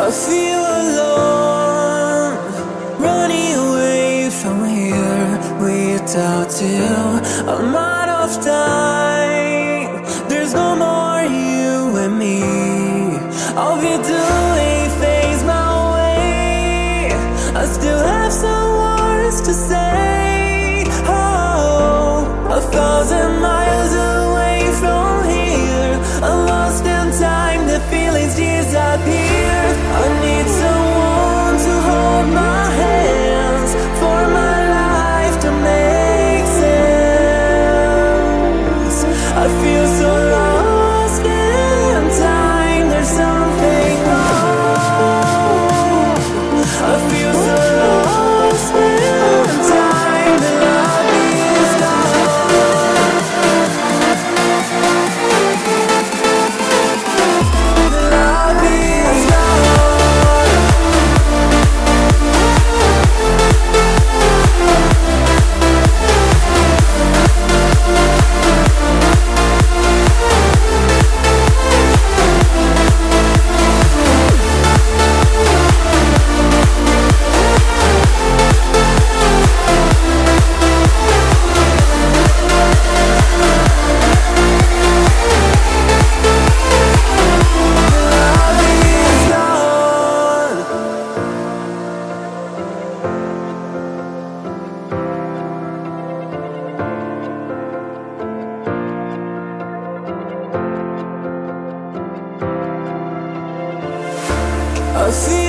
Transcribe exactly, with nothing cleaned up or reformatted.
I feel alone, running away from here without you. I'm out of time, there's no more you and me. I'll be doing things my way, I still have some words to say. Oh, a thousand miles away from here, I'm lost in time, the feelings disappear. I need someone to hold my hands for my life to make sense. I feel so lost in time, there's something wrong. I feel so lost in time, the love is gone. The love is gone. I feel